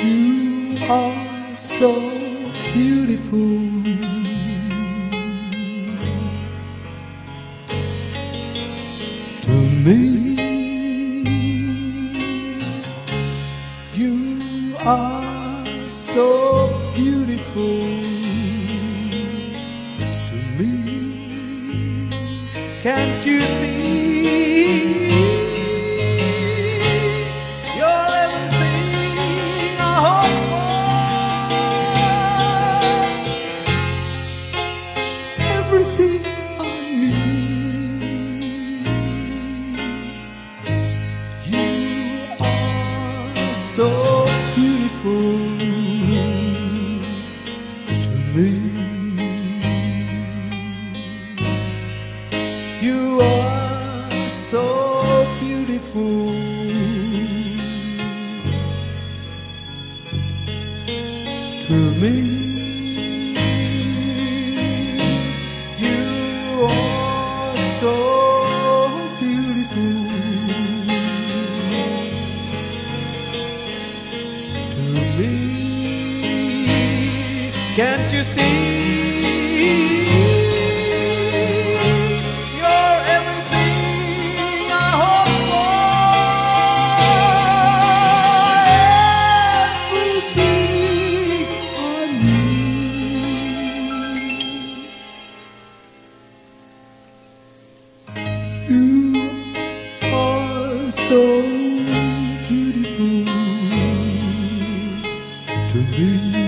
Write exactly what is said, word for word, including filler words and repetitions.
You are so beautiful. To me, you are so beautiful. To me, can't you see? So beautiful to me. You are so beautiful to me. You are so beautiful to me. Can't you see? You're everything I hope for, everything I need. You are so beautiful to me.